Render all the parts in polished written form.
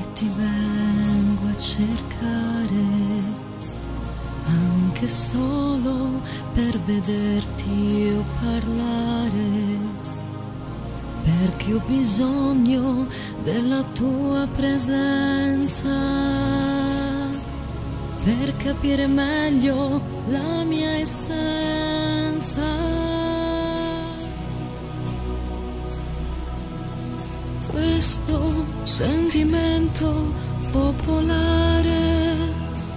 ti vengo a cercare, anche solo per vederti o parlare, perché ho bisogno della tua presenza, per capire meglio la mia essenza. Questo sentimento popolare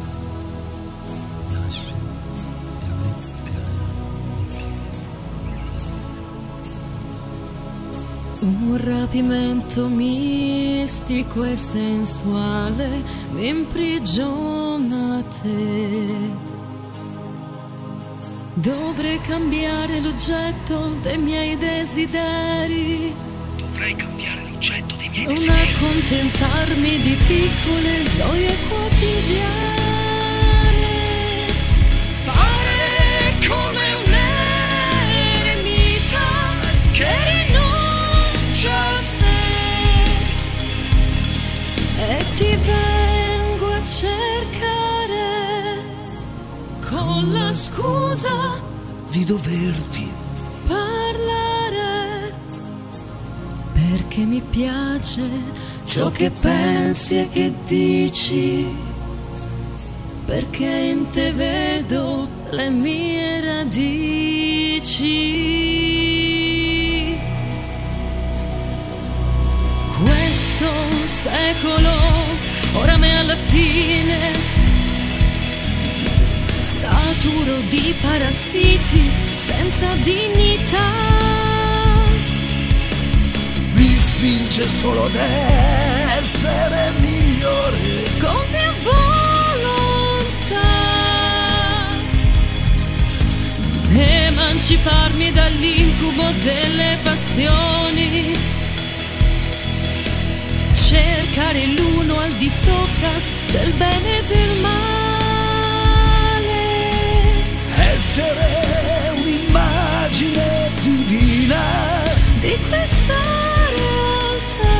un rapimento mistico e sensuale mi imprigiona a te. Dovrei cambiare l'oggetto dei miei desideri, non accontentarmi di piccole gioie quotidiane, fare come un eremita che rinuncia a sé, e ti vengo a cercare con la scusa di doverti parlare, perché mi piace ciò che pensi e che dici, perché in te vedo le mie radici. Questo secolo oramai alla fine, saturo di parassiti senza dignità, mi spinge solo ad essere migliore con mia volontà, emanciparmi dall'incubo delle passioni, cercare l'uno al di sopra del bene e del male, essere un'immagine divina di questa realtà,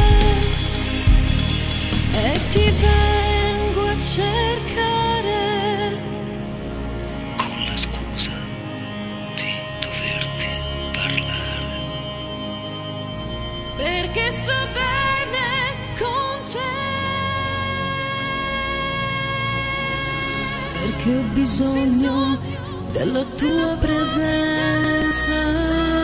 e ti vengo a cercare con la scusa di doverti parlare, perché sto bene con te, perché ho bisogno della tua presenza.